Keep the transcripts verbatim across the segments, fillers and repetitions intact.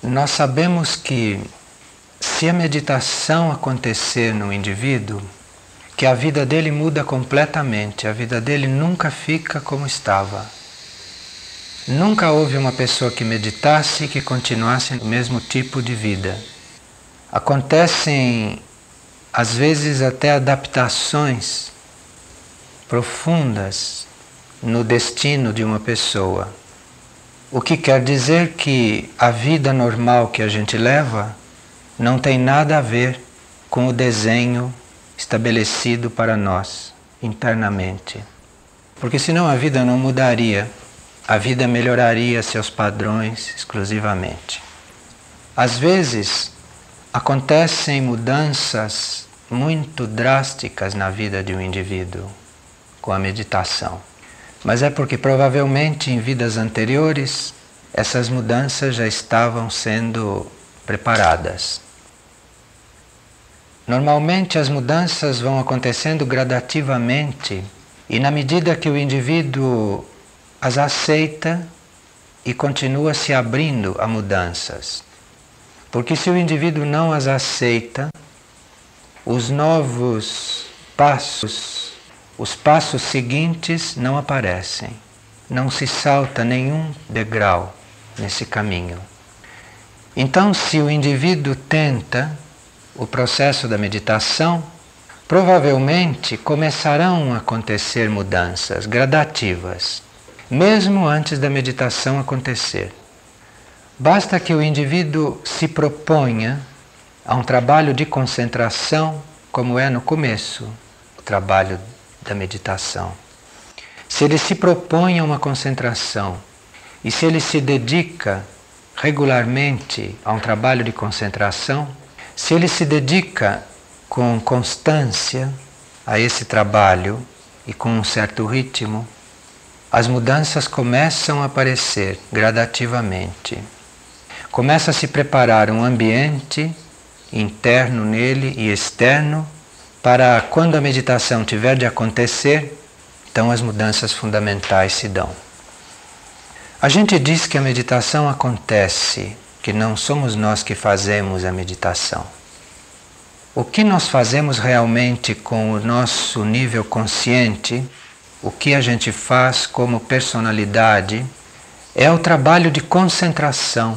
Nós sabemos que se a meditação acontecer no indivíduo, que a vida dele muda completamente, a vida dele nunca fica como estava. Nunca houve uma pessoa que meditasse e que continuasse o mesmo tipo de vida. Acontecem, às vezes, até adaptações profundas no destino de uma pessoa. O que quer dizer que a vida normal que a gente leva não tem nada a ver com o desenho estabelecido para nós internamente. Porque senão a vida não mudaria, a vida melhoraria seus padrões exclusivamente. Às vezes acontecem mudanças muito drásticas na vida de um indivíduo com a meditação. Mas é porque provavelmente em vidas anteriores essas mudanças já estavam sendo preparadas. Normalmente as mudanças vão acontecendo gradativamente e na medida que o indivíduo as aceita e continua se abrindo a mudanças. Porque se o indivíduo não as aceita, os novos passos, os passos seguintes não aparecem. Não se salta nenhum degrau nesse caminho. Então, se o indivíduo tenta o processo da meditação, provavelmente começarão a acontecer mudanças gradativas, mesmo antes da meditação acontecer. Basta que o indivíduo se proponha a um trabalho de concentração, como é no começo, o trabalho da meditação. Se ele se propõe a uma concentração e se ele se dedica regularmente a um trabalho de concentração, se ele se dedica com constância a esse trabalho e com um certo ritmo, as mudanças começam a aparecer gradativamente. Começa a se preparar um ambiente interno nele e externo para quando a meditação tiver de acontecer, então as mudanças fundamentais se dão. A gente diz que a meditação acontece, que não somos nós que fazemos a meditação. O que nós fazemos realmente com o nosso nível consciente, o que a gente faz como personalidade, é o trabalho de concentração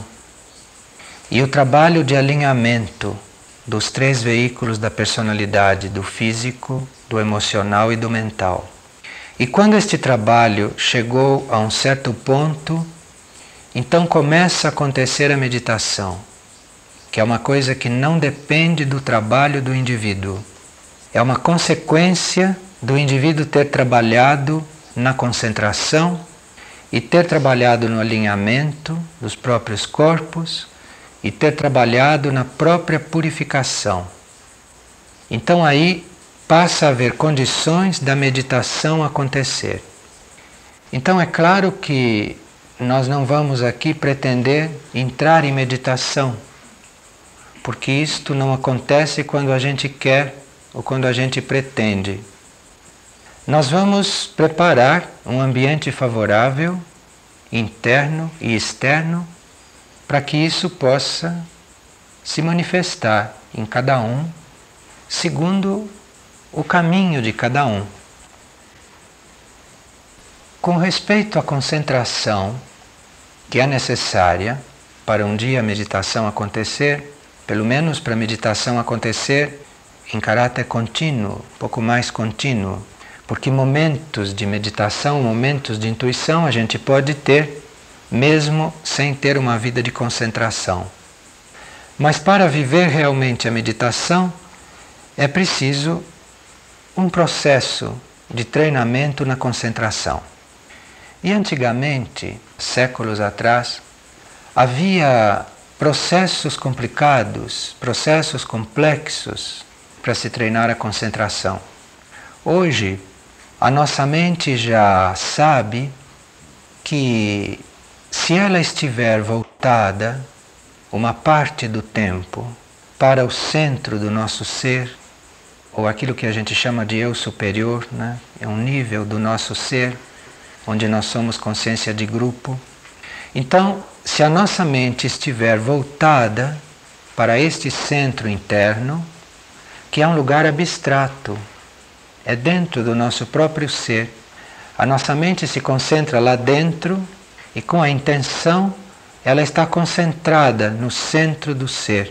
e o trabalho de alinhamento dos três veículos da personalidade, do físico, do emocional e do mental. E quando este trabalho chegou a um certo ponto, então começa a acontecer a meditação, que é uma coisa que não depende do trabalho do indivíduo. É uma consequência do indivíduo ter trabalhado na concentração e ter trabalhado no alinhamento dos próprios corpos e ter trabalhado na própria purificação. Então aí passa a haver condições da meditação acontecer. Então é claro que nós não vamos aqui pretender entrar em meditação, porque isto não acontece quando a gente quer ou quando a gente pretende. Nós vamos preparar um ambiente favorável, interno e externo, para que isso possa se manifestar em cada um, segundo o caminho de cada um. Com respeito à concentração que é necessária para um dia a meditação acontecer, pelo menos para a meditação acontecer em caráter contínuo, um pouco mais contínuo, porque momentos de meditação, momentos de intuição a gente pode ter mesmo sem ter uma vida de concentração. Mas para viver realmente a meditação é preciso um processo de treinamento na concentração. E antigamente, séculos atrás, havia processos complicados, processos complexos para se treinar a concentração. Hoje, a nossa mente já sabe que se ela estiver voltada uma parte do tempo para o centro do nosso ser, ou aquilo que a gente chama de eu superior, né? É um nível do nosso ser onde nós somos consciência de grupo, Então, se a nossa mente estiver voltada para este centro interno, que é um lugar abstrato, é dentro do nosso próprio ser, a nossa mente se concentra lá dentro e com a intenção ela está concentrada no centro do ser.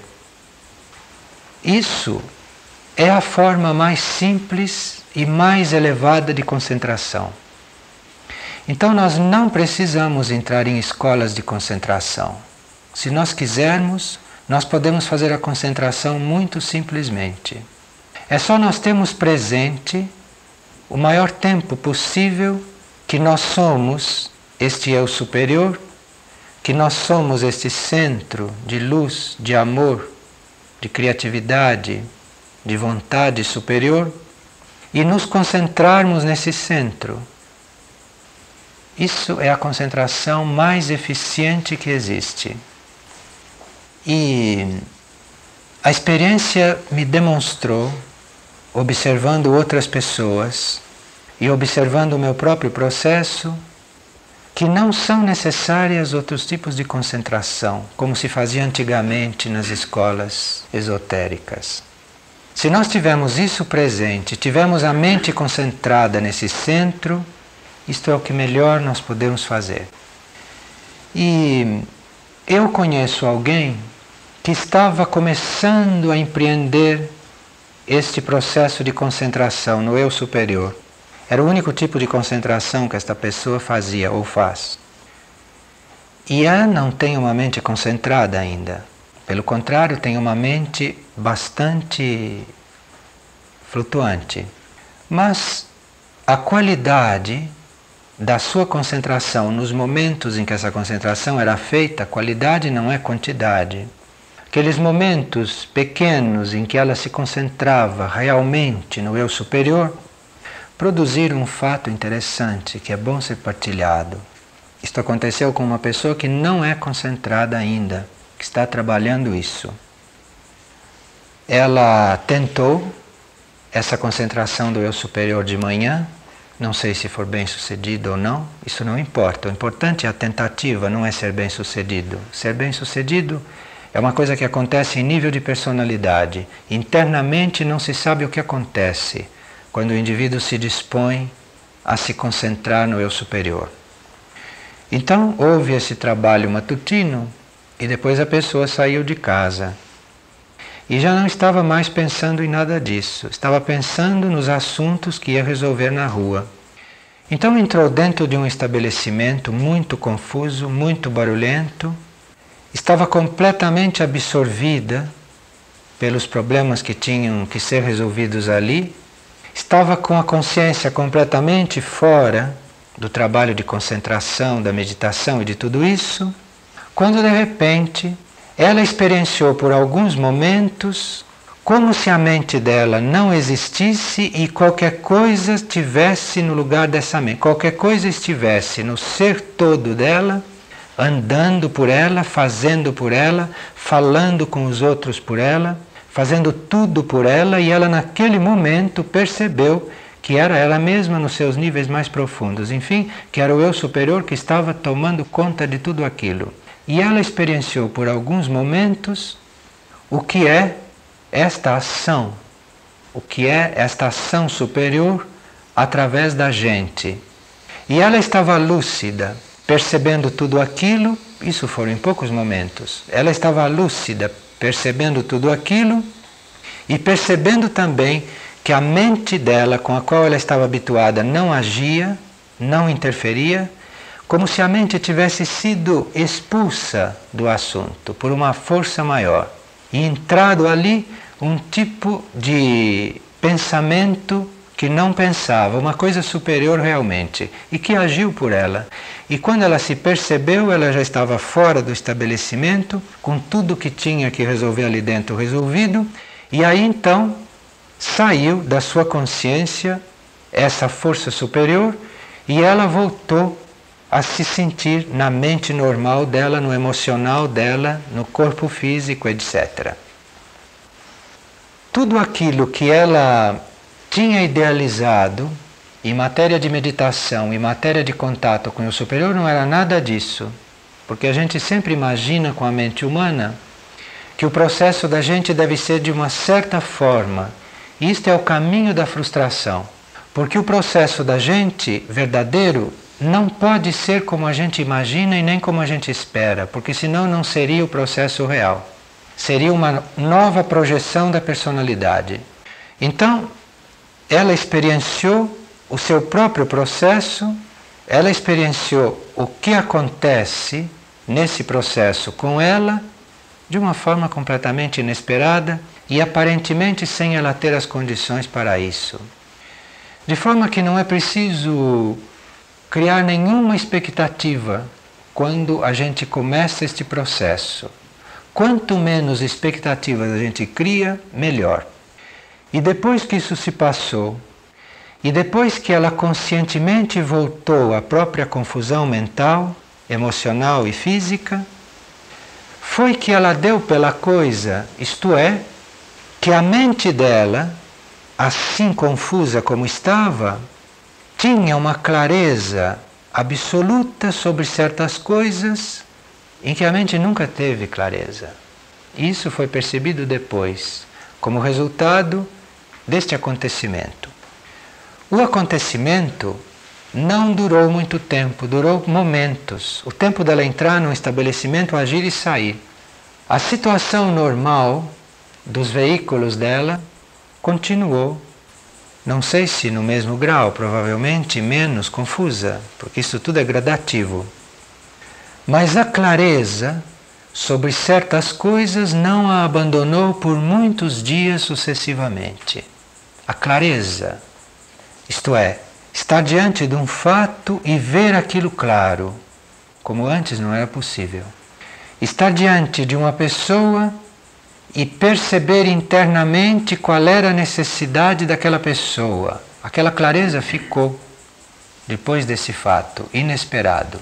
Isso é a forma mais simples e mais elevada de concentração. Então nós não precisamos entrar em escolas de concentração. Se nós quisermos, nós podemos fazer a concentração muito simplesmente. É só nós termos presente o maior tempo possível que nós somos este eu superior, que nós somos este centro de luz, de amor, de criatividade, de vontade superior, e nos concentrarmos nesse centro. Isso é a concentração mais eficiente que existe. E a experiência me demonstrou, observando outras pessoas e observando o meu próprio processo, que não são necessárias outros tipos de concentração, como se fazia antigamente nas escolas esotéricas. Se nós tivermos isso presente, tivermos a mente concentrada nesse centro, isto é o que melhor nós podemos fazer. E eu conheço alguém que estava começando a empreender este processo de concentração no eu superior. Era o único tipo de concentração que esta pessoa fazia ou faz. E ela não tem uma mente concentrada ainda. Pelo contrário, tem uma mente bastante flutuante. Mas a qualidade da sua concentração nos momentos em que essa concentração era feita, a qualidade não é quantidade. Aqueles momentos pequenos em que ela se concentrava realmente no eu superior, produziram um fato interessante que é bom ser partilhado. Isto aconteceu com uma pessoa que não é concentrada ainda, que está trabalhando isso. Ela tentou essa concentração do eu superior de manhã, não sei se for bem sucedido ou não, isso não importa. O importante é a tentativa, não é ser bem sucedido. Ser bem sucedido é uma coisa que acontece em nível de personalidade. Internamente não se sabe o que acontece quando o indivíduo se dispõe a se concentrar no eu superior. Então houve esse trabalho matutino e depois a pessoa saiu de casa. E já não estava mais pensando em nada disso, estava pensando nos assuntos que ia resolver na rua. Então entrou dentro de um estabelecimento muito confuso, muito barulhento, estava completamente absorvida pelos problemas que tinham que ser resolvidos ali, estava com a consciência completamente fora do trabalho de concentração, da meditação e de tudo isso, quando de repente ela experienciou por alguns momentos como se a mente dela não existisse e qualquer coisa estivesse no lugar dessa mente, qualquer coisa estivesse no ser todo dela, andando por ela, fazendo por ela, falando com os outros por ela, fazendo tudo por ela, e ela naquele momento percebeu que era ela mesma nos seus níveis mais profundos, enfim, que era o eu superior que estava tomando conta de tudo aquilo. E ela experienciou por alguns momentos o que é esta ação, o que é esta ação superior através da gente. E ela estava lúcida, percebendo tudo aquilo, isso foram em poucos momentos. Ela estava lúcida, percebendo tudo aquilo e percebendo também que a mente dela, com a qual ela estava habituada, não agia, não interferia, como se a mente tivesse sido expulsa do assunto por uma força maior e entrado ali um tipo de pensamento que não pensava, uma coisa superior realmente, e que agiu por ela. E quando ela se percebeu, ela já estava fora do estabelecimento, com tudo que tinha que resolver ali dentro resolvido, e aí então saiu da sua consciência essa força superior e ela voltou a se sentir na mente normal dela, no emocional dela, no corpo físico, etcétera. Tudo aquilo que ela tinha idealizado em matéria de meditação, em matéria de contato com o superior, não era nada disso. porque a gente sempre imagina com a mente humana que o processo da gente deve ser de uma certa forma. Isto é o caminho da frustração, porque o processo da gente verdadeiro não pode ser como a gente imagina e nem como a gente espera, porque senão não seria o processo real. Seria uma nova projeção da personalidade. Então, ela experienciou o seu próprio processo, ela experienciou o que acontece nesse processo com ela de uma forma completamente inesperada e aparentemente sem ela ter as condições para isso. De forma que não é preciso criar nenhuma expectativa quando a gente começa este processo. Quanto menos expectativas a gente cria, melhor. E depois que isso se passou, e depois que ela conscientemente voltou à própria confusão mental, emocional e física, foi que ela deu pela coisa, isto é, que a mente dela, assim confusa como estava, tinha uma clareza absoluta sobre certas coisas em que a mente nunca teve clareza. Isso foi percebido depois, como resultado deste acontecimento. O acontecimento não durou muito tempo, durou momentos. O tempo dela entrar num estabelecimento, agir e sair. A situação normal dos veículos dela continuou. Não sei se no mesmo grau, provavelmente menos confusa, porque isso tudo é gradativo. Mas a clareza sobre certas coisas não a abandonou por muitos dias sucessivamente. A clareza, isto é, estar diante de um fato e ver aquilo claro, como antes não era possível. Estar diante de uma pessoa e perceber internamente qual era a necessidade daquela pessoa. Aquela clareza ficou depois desse fato inesperado.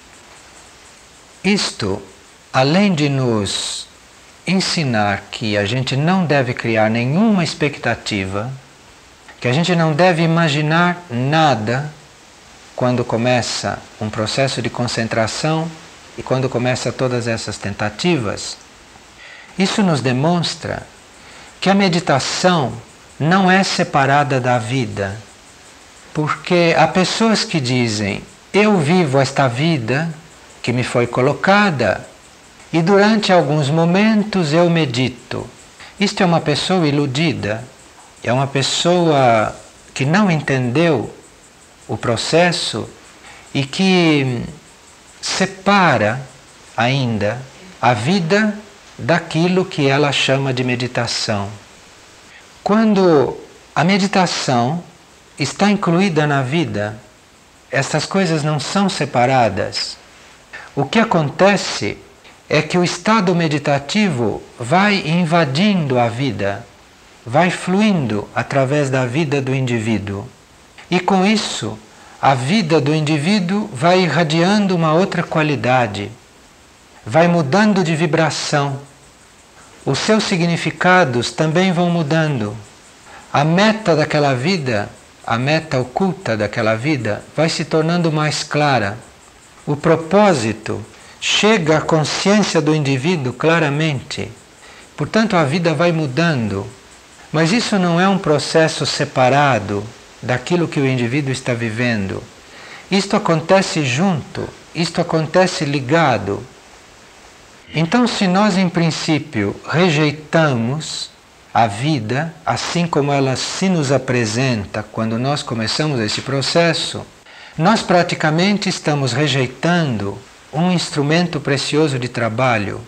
Isto, além de nos ensinar que a gente não deve criar nenhuma expectativa, que a gente não deve imaginar nada quando começa um processo de concentração e quando começa todas essas tentativas, isso nos demonstra que a meditação não é separada da vida, porque há pessoas que dizem: eu vivo esta vida que me foi colocada e durante alguns momentos eu medito. Isto é uma pessoa iludida, é uma pessoa que não entendeu o processo e que separa ainda a vida daquilo que ela chama de meditação. Quando a meditação está incluída na vida, essas coisas não são separadas. O que acontece é que o estado meditativo vai invadindo a vida, vai fluindo através da vida do indivíduo. E com isso, a vida do indivíduo vai irradiando uma outra qualidade, vai mudando de vibração. Os seus significados também vão mudando. A meta daquela vida, a meta oculta daquela vida, vai se tornando mais clara. O propósito chega à consciência do indivíduo claramente. Portanto, a vida vai mudando. Mas isso não é um processo separado daquilo que o indivíduo está vivendo. Isto acontece junto, isto acontece ligado. Então, se nós, em princípio, rejeitamos a vida, assim como ela se nos apresenta quando nós começamos esse processo, nós praticamente estamos rejeitando um instrumento precioso de trabalho.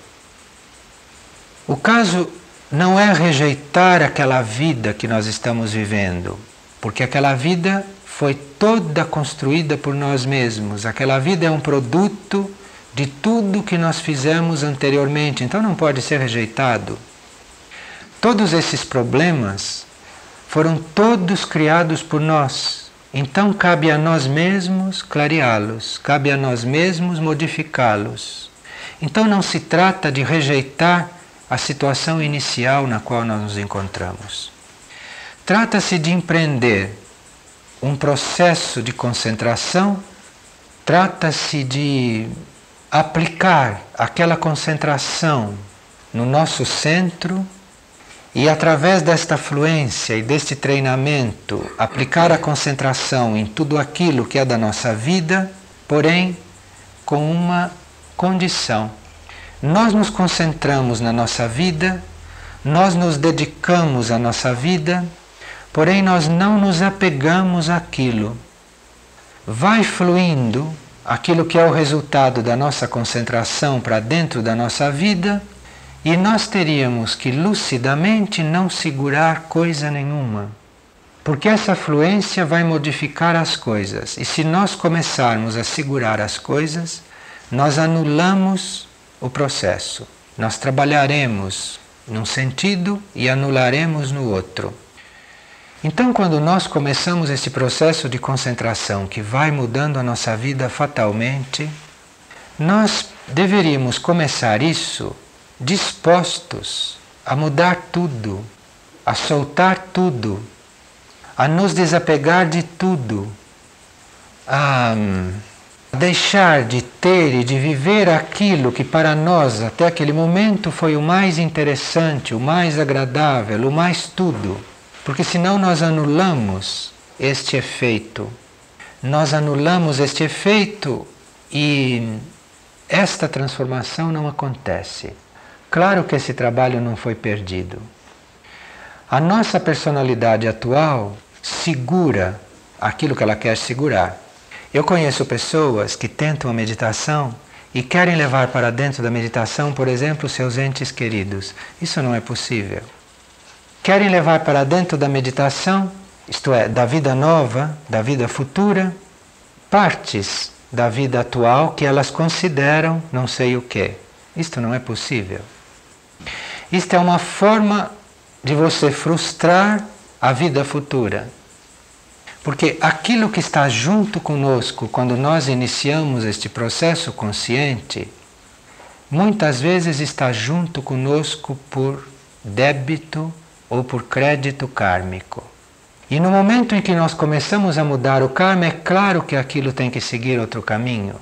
O caso não é rejeitar aquela vida que nós estamos vivendo, porque aquela vida foi toda construída por nós mesmos. Aquela vida é um produto de tudo que nós fizemos anteriormente, então não pode ser rejeitado. Todos esses problemas foram todos criados por nós, então cabe a nós mesmos clareá-los, cabe a nós mesmos modificá-los. Então não se trata de rejeitar a situação inicial na qual nós nos encontramos. Trata-se de empreender um processo de concentração, trata-se de aplicar aquela concentração no nosso centro e, através desta fluência e deste treinamento, aplicar a concentração em tudo aquilo que é da nossa vida, porém com uma condição. Nós nos concentramos na nossa vida, nós nos dedicamos à nossa vida, porém nós não nos apegamos àquilo. Vai fluindo aquilo que é o resultado da nossa concentração para dentro da nossa vida, e nós teríamos que lucidamente não segurar coisa nenhuma, porque essa fluência vai modificar as coisas, e se nós começarmos a segurar as coisas, nós anulamos o processo. Nós trabalharemos num sentido e anularemos no outro. Então, quando nós começamos esse processo de concentração que vai mudando a nossa vida fatalmente, nós deveríamos começar isso dispostos a mudar tudo, a soltar tudo, a nos desapegar de tudo, a deixar de ter e de viver aquilo que para nós até aquele momento foi o mais interessante, o mais agradável, o mais tudo. Porque senão nós anulamos este efeito. Nós anulamos este efeito e esta transformação não acontece. Claro que esse trabalho não foi perdido. A nossa personalidade atual segura aquilo que ela quer segurar. Eu conheço pessoas que tentam a meditação e querem levar para dentro da meditação, por exemplo, seus entes queridos. Isso não é possível. Querem levar para dentro da meditação, isto é, da vida nova, da vida futura, partes da vida atual que elas consideram não sei o quê. Isto não é possível. Isto é uma forma de você frustrar a vida futura. Porque aquilo que está junto conosco quando nós iniciamos este processo consciente, muitas vezes está junto conosco por débito ou por crédito kármico. E no momento em que nós começamos a mudar o karma, é claro que aquilo tem que seguir outro caminho.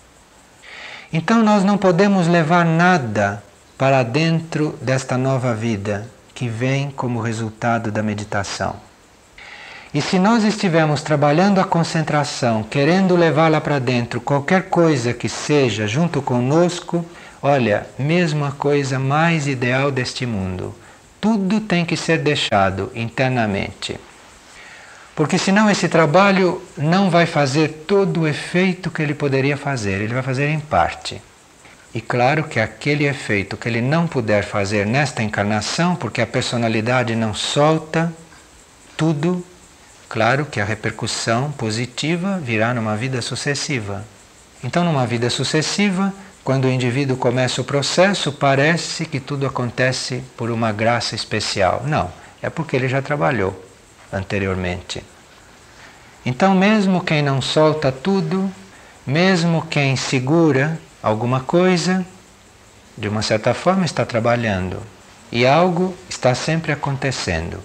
Então nós não podemos levar nada para dentro desta nova vida que vem como resultado da meditação. E se nós estivermos trabalhando a concentração, querendo levá-la para dentro, qualquer coisa que seja junto conosco, olha, mesmo a coisa mais ideal deste mundo, tudo tem que ser deixado internamente. Porque senão esse trabalho não vai fazer todo o efeito que ele poderia fazer, ele vai fazer em parte. E claro que aquele efeito que ele não puder fazer nesta encarnação, porque a personalidade não solta tudo, claro que a repercussão positiva virá numa vida sucessiva. Então, numa vida sucessiva, quando o indivíduo começa o processo, parece que tudo acontece por uma graça especial. Não, é porque ele já trabalhou anteriormente. Então, mesmo quem não solta tudo, mesmo quem segura alguma coisa, de uma certa forma está trabalhando. E algo está sempre acontecendo.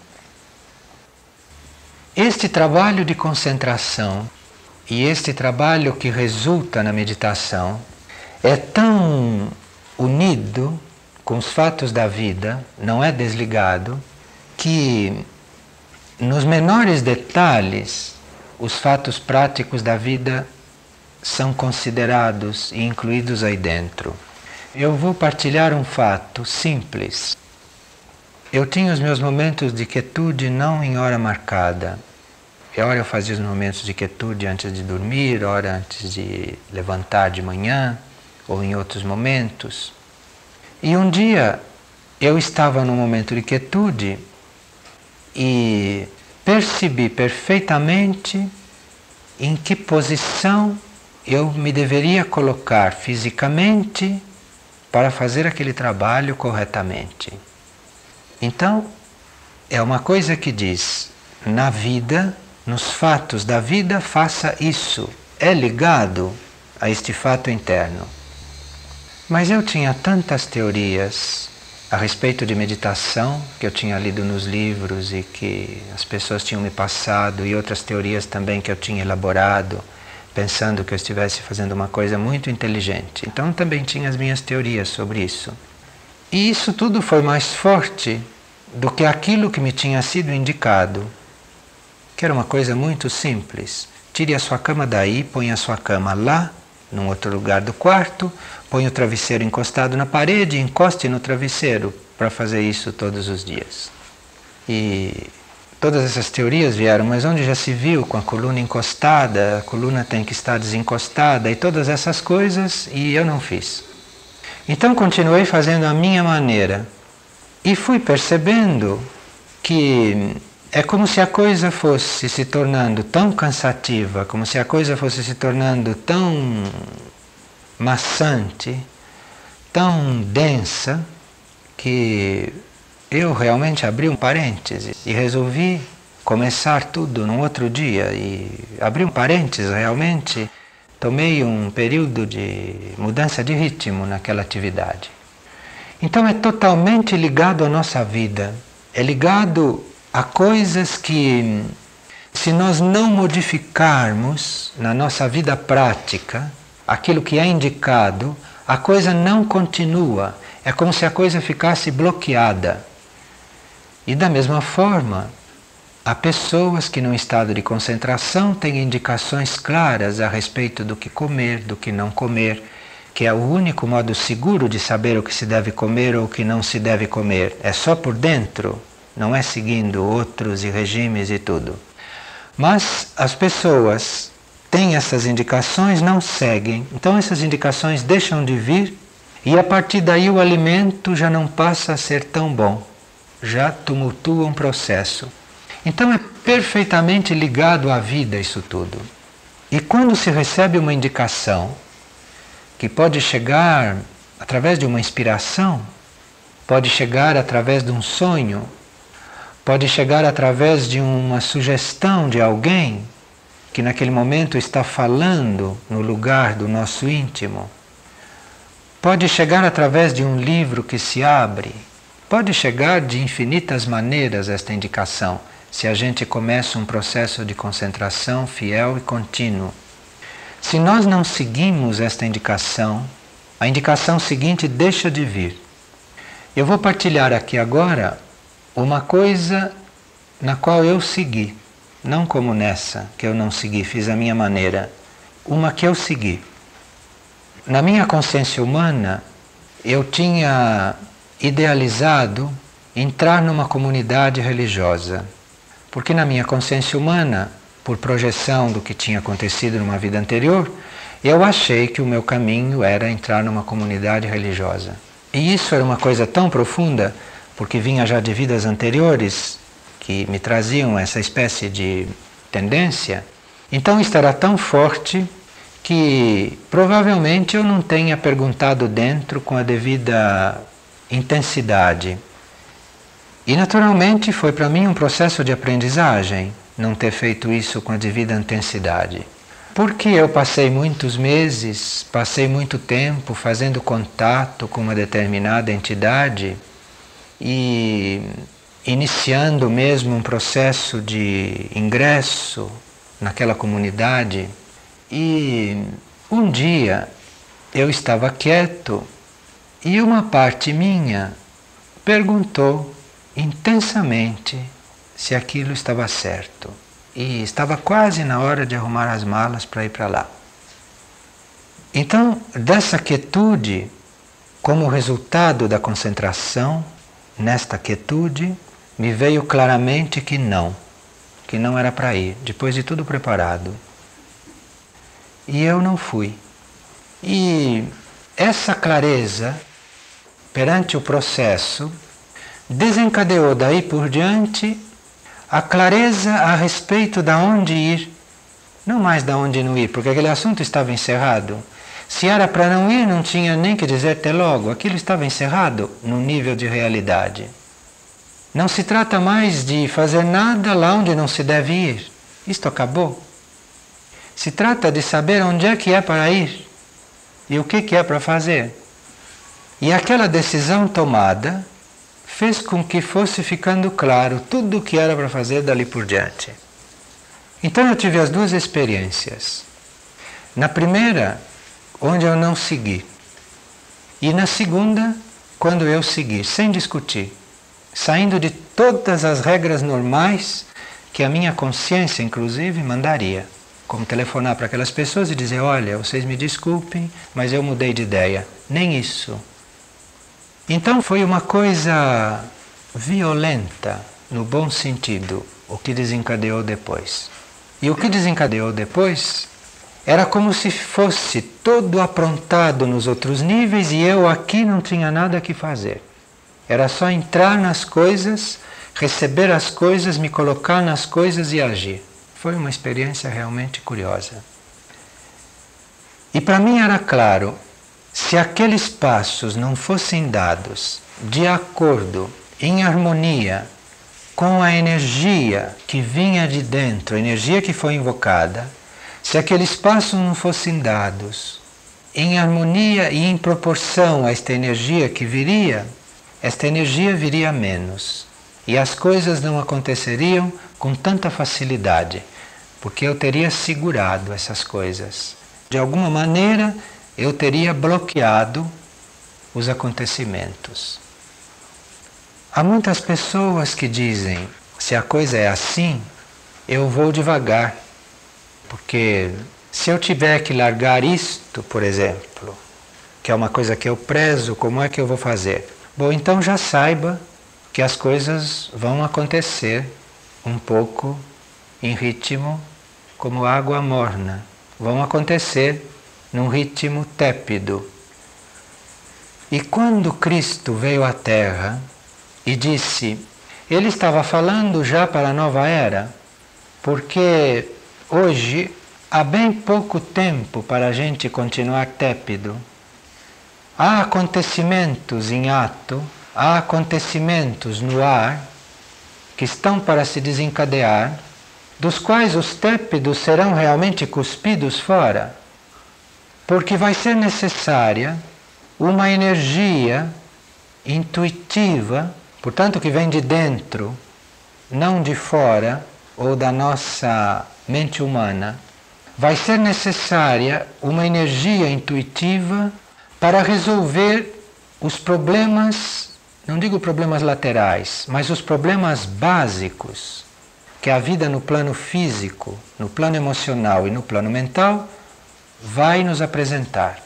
Este trabalho de concentração e este trabalho que resulta na meditação é tão unido com os fatos da vida, não é desligado, que nos menores detalhes os fatos práticos da vida são considerados e incluídos aí dentro. Eu vou partilhar um fato simples. Eu tinha os meus momentos de quietude não em hora marcada. E hora eu fazia os momentos de quietude antes de dormir, hora antes de levantar de manhã, ou em outros momentos. E um dia eu estava num momento de quietude e percebi perfeitamente em que posição eu me deveria colocar fisicamente para fazer aquele trabalho corretamente. Então, é uma coisa que diz, na vida, nos fatos da vida, faça isso. É ligado a este fato interno. Mas eu tinha tantas teorias a respeito de meditação, que eu tinha lido nos livros e que as pessoas tinham me passado, e outras teorias também que eu tinha elaborado, pensando que eu estivesse fazendo uma coisa muito inteligente. Então também tinha as minhas teorias sobre isso. E isso tudo foi mais forte do que aquilo que me tinha sido indicado, que era uma coisa muito simples. Tire a sua cama daí, põe a sua cama lá, num outro lugar do quarto, põe o travesseiro encostado na parede e encoste no travesseiro para fazer isso todos os dias. E todas essas teorias vieram, mas onde já se viu com a coluna encostada, a coluna tem que estar desencostada e todas essas coisas, e eu não fiz. Então continuei fazendo a minha maneira e fui percebendo que é como se a coisa fosse se tornando tão cansativa, como se a coisa fosse se tornando tão maçante, tão densa, que eu realmente abri um parêntese e resolvi começar tudo num outro dia. E abri um parêntese, realmente tomei um período de mudança de ritmo naquela atividade. Então é totalmente ligado à nossa vida, é ligado a coisas que, se nós não modificarmos na nossa vida prática aquilo que é indicado, a coisa não continua, é como se a coisa ficasse bloqueada. E da mesma forma, há pessoas que num estado de concentração têm indicações claras a respeito do que comer, do que não comer, que é o único modo seguro de saber o que se deve comer ou o que não se deve comer. É só por dentro, não é seguindo outros e regimes e tudo. Mas as pessoas têm essas indicações, não seguem. Então essas indicações deixam de vir e a partir daí o alimento já não passa a ser tão bom. Já tumultua um processo. Então é perfeitamente ligado à vida isso tudo. E quando se recebe uma indicação, que pode chegar através de uma inspiração, pode chegar através de um sonho, pode chegar através de uma sugestão de alguém que naquele momento está falando no lugar do nosso íntimo, pode chegar através de um livro que se abre, pode chegar de infinitas maneiras esta indicação, se a gente começa um processo de concentração fiel e contínuo. Se nós não seguimos esta indicação, a indicação seguinte deixa de vir. Eu vou partilhar aqui agora uma coisa na qual eu segui, não como nessa que eu não segui, fiz a minha maneira, uma que eu segui. Na minha consciência humana, eu tinha idealizado entrar numa comunidade religiosa, porque na minha consciência humana, por projeção do que tinha acontecido numa vida anterior, eu achei que o meu caminho era entrar numa comunidade religiosa. E isso era uma coisa tão profunda, porque vinha já de vidas anteriores, que me traziam essa espécie de tendência. Então isso era tão forte que provavelmente eu não tenha perguntado dentro com a devida intensidade. E naturalmente foi para mim um processo de aprendizagem não ter feito isso com a devida intensidade. Porque eu passei muitos meses, passei muito tempo fazendo contato com uma determinada entidade e iniciando mesmo um processo de ingresso naquela comunidade. E um dia eu estava quieto e uma parte minha perguntou intensamente se aquilo estava certo. E estava quase na hora de arrumar as malas para ir para lá. Então, dessa quietude, como resultado da concentração, nesta quietude, me veio claramente que não, que não era para ir, depois de tudo preparado. E eu não fui. E essa clareza, perante o processo, desencadeou daí por diante a clareza a respeito de onde ir, não mais de onde não ir, porque aquele assunto estava encerrado. Se era para não ir, não tinha nem que dizer até logo, aquilo estava encerrado no nível de realidade. Não se trata mais de fazer nada lá onde não se deve ir, isto acabou. Se trata de saber onde é que é para ir e o que que é para fazer. E aquela decisão tomada fez com que fosse ficando claro tudo o que era para fazer dali por diante. Então eu tive as duas experiências. Na primeira, onde eu não segui. E na segunda, quando eu segui, sem discutir, saindo de todas as regras normais que a minha consciência, inclusive, mandaria. Como telefonar para aquelas pessoas e dizer, olha, vocês me desculpem, mas eu mudei de ideia. Nem isso. Então foi uma coisa violenta, no bom sentido, o que desencadeou depois. E o que desencadeou depois era como se fosse todo aprontado nos outros níveis e eu aqui não tinha nada que fazer. Era só entrar nas coisas, receber as coisas, me colocar nas coisas e agir. Foi uma experiência realmente curiosa. E para mim era claro, se aqueles passos não fossem dados de acordo, em harmonia, com a energia que vinha de dentro, a energia que foi invocada, se aqueles passos não fossem dados em harmonia e em proporção a esta energia que viria, esta energia viria menos. E as coisas não aconteceriam com tanta facilidade, porque eu teria segurado essas coisas. De alguma maneira, eu teria bloqueado os acontecimentos. Há muitas pessoas que dizem, se a coisa é assim, eu vou devagar, porque se eu tiver que largar isto, por exemplo, que é uma coisa que eu prezo, como é que eu vou fazer? Bom, então já saiba que as coisas vão acontecer um pouco em ritmo como água morna. Vão acontecer num ritmo tépido. E quando Cristo veio à Terra e disse, ele estava falando já para a nova era, porque hoje há bem pouco tempo para a gente continuar tépido. Há acontecimentos em ato, há acontecimentos no ar que estão para se desencadear, dos quais os tépidos serão realmente cuspidos fora, porque vai ser necessária uma energia intuitiva, portanto que vem de dentro, não de fora ou da nossa mente humana. Vai ser necessária uma energia intuitiva para resolver os problemas, não digo problemas laterais, mas os problemas básicos que a vida no plano físico, no plano emocional e no plano mental vai nos apresentar.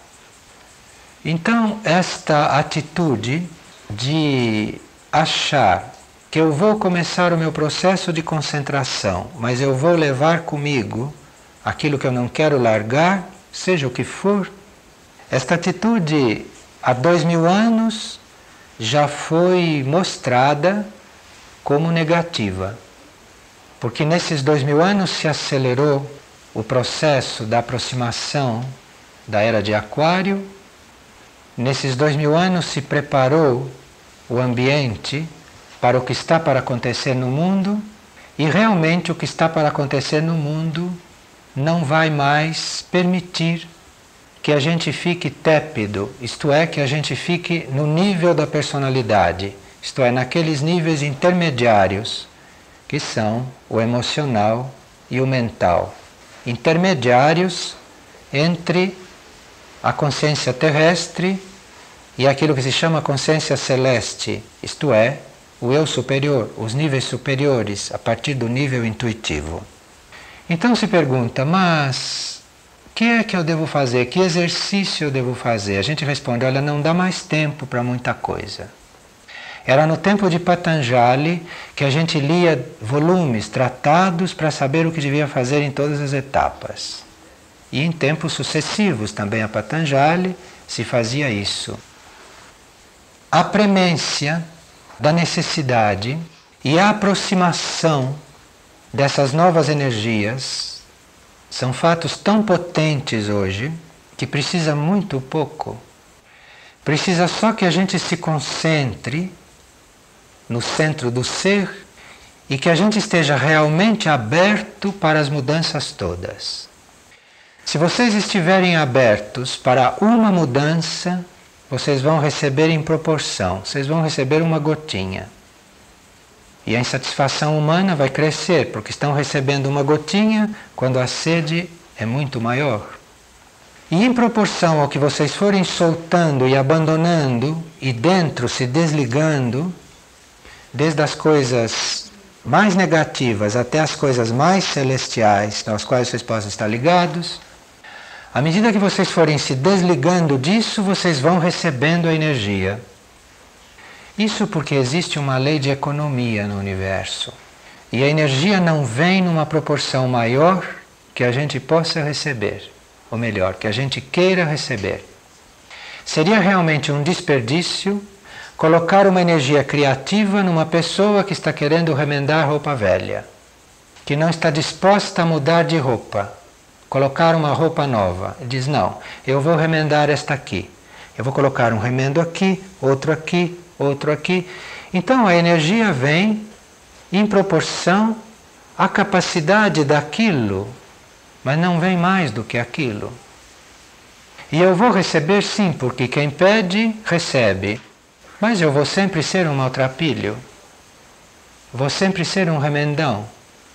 Então, esta atitude de achar que eu vou começar o meu processo de concentração, mas eu vou levar comigo aquilo que eu não quero largar, seja o que for, esta atitude há dois mil anos já foi mostrada como negativa, porque nesses dois mil anos se acelerou o processo da aproximação da era de Aquário. Nesses dois mil anos se preparou o ambiente para o que está para acontecer no mundo, e realmente o que está para acontecer no mundo não vai mais permitir que a gente fique tépido, isto é, que a gente fique no nível da personalidade, isto é, naqueles níveis intermediários, que são o emocional e o mental. Intermediários entre a consciência terrestre e aquilo que se chama consciência celeste, isto é, o eu superior, os níveis superiores, a partir do nível intuitivo. Então se pergunta, mas o que é que eu devo fazer? Que exercício eu devo fazer? A gente responde, olha, não dá mais tempo para muita coisa. Era no tempo de Patanjali que a gente lia volumes, tratados para saber o que devia fazer em todas as etapas. E em tempos sucessivos também a Patanjali se fazia isso. A premência da necessidade e a aproximação dessas novas energias são fatos tão potentes hoje que precisa muito pouco. Precisa só que a gente se concentre no centro do ser e que a gente esteja realmente aberto para as mudanças todas. Se vocês estiverem abertos para uma mudança, vocês vão receber em proporção, vocês vão receber uma gotinha. E a insatisfação humana vai crescer, porque estão recebendo uma gotinha quando a sede é muito maior. E em proporção ao que vocês forem soltando e abandonando, e dentro se desligando, desde as coisas mais negativas até as coisas mais celestiais, às quais vocês possam estar ligados, à medida que vocês forem se desligando disso, vocês vão recebendo a energia. Isso porque existe uma lei de economia no universo. E a energia não vem numa proporção maior que a gente possa receber. Ou melhor, que a gente queira receber. Seria realmente um desperdício colocar uma energia criativa numa pessoa que está querendo remendar roupa velha, que não está disposta a mudar de roupa, colocar uma roupa nova. Diz, não, eu vou remendar esta aqui. Eu vou colocar um remendo aqui, outro aqui, outro aqui. Então a energia vem em proporção à capacidade daquilo, mas não vem mais do que aquilo. E eu vou receber sim, porque quem pede, recebe. Mas eu vou sempre ser um maltrapilho. Vou sempre ser um remendão.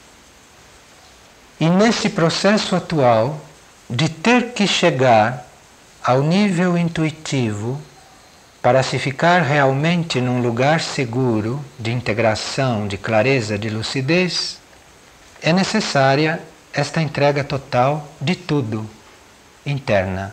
E nesse processo atual de ter que chegar ao nível intuitivo para se ficar realmente num lugar seguro de integração, de clareza, de lucidez, é necessária esta entrega total de tudo, interna.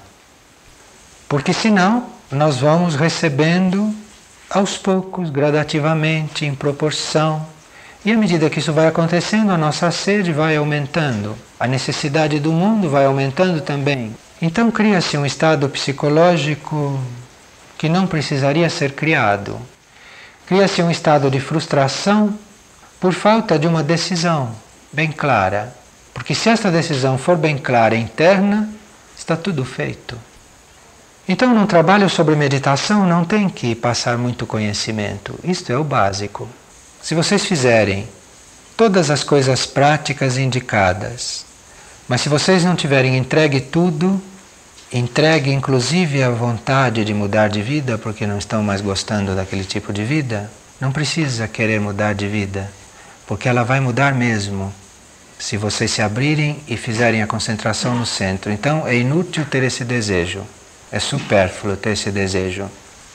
Porque senão nós vamos recebendo aos poucos, gradativamente, em proporção. E à medida que isso vai acontecendo, a nossa sede vai aumentando. A necessidade do mundo vai aumentando também. Então cria-se um estado psicológico que não precisaria ser criado. Cria-se um estado de frustração por falta de uma decisão bem clara. Porque se esta decisão for bem clara e interna, está tudo feito. Então, num trabalho sobre meditação, não tem que passar muito conhecimento. Isto é o básico. Se vocês fizerem todas as coisas práticas indicadas, mas se vocês não tiverem entregue tudo, entregue inclusive a vontade de mudar de vida, porque não estão mais gostando daquele tipo de vida, não precisa querer mudar de vida, porque ela vai mudar mesmo, se vocês se abrirem e fizerem a concentração no centro. Então é inútil ter esse desejo, é supérfluo ter esse desejo.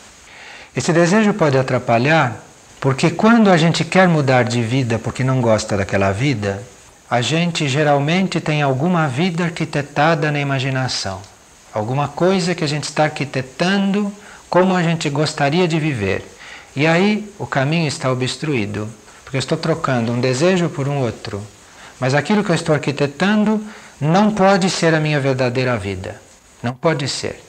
Esse desejo pode atrapalhar, porque quando a gente quer mudar de vida porque não gosta daquela vida, a gente geralmente tem alguma vida arquitetada na imaginação. Alguma coisa que a gente está arquitetando como a gente gostaria de viver. E aí o caminho está obstruído, porque eu estou trocando um desejo por um outro. Mas aquilo que eu estou arquitetando não pode ser a minha verdadeira vida. Não pode ser.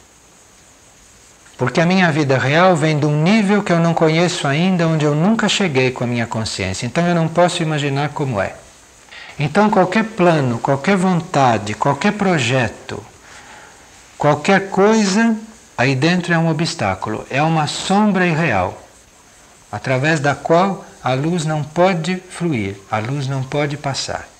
Porque a minha vida real vem de um nível que eu não conheço ainda, onde eu nunca cheguei com a minha consciência. Então eu não posso imaginar como é. Então qualquer plano, qualquer vontade, qualquer projeto, qualquer coisa, aí dentro é um obstáculo, é uma sombra irreal, através da qual a luz não pode fluir, a luz não pode passar.